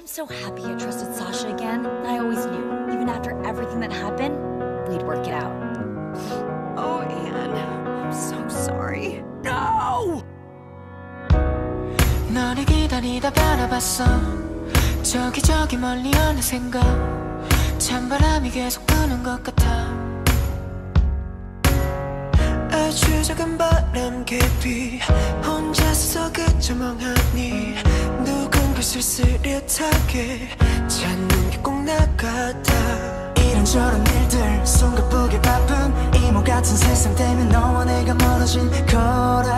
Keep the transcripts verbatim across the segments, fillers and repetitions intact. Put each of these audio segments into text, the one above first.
so happy I trusted Sasha again. I always knew, even after everything that happened, we'd work it out. Oh, Anne, I'm so sorry. No! 너를 기다리다 바라봤어. 저기 저기 멀리 어느샌가 찬바람이 계속 부는 것 같아. 아주 작은 바람 깊이 혼자서 그저 멍하니 누군가 쓸쓸하게 찾는 게 꼭 나 같아. 이런저런 일들 손 가쁘게 바쁜 이모 같은 세상 때문에 너와 내가 멀어진 거라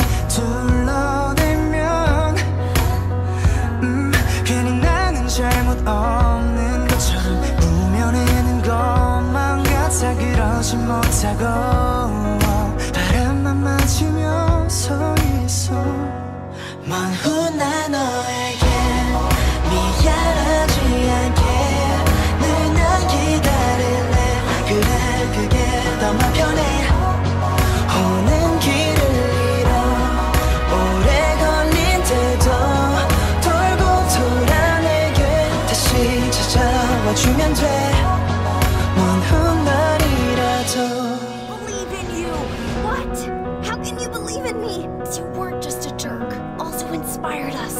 둘러대면 음, 괜히 나는 잘못 없는 것처럼 무면해는 것만 같아. 그러지 못하고 바람만 맞으며 서 있어. 먼 훗날 너에게 미안하지 않게 늘 난 기다릴래. 그래 그게 더 맘 편해. 오는 길을 잃어 오래 걸린데도 돌고 돌아 내게 다시 찾아와주면 돼. 먼 훗날이라도. Believe in you! What? How can you believe in me? You weren't just a jerk. Also inspired us.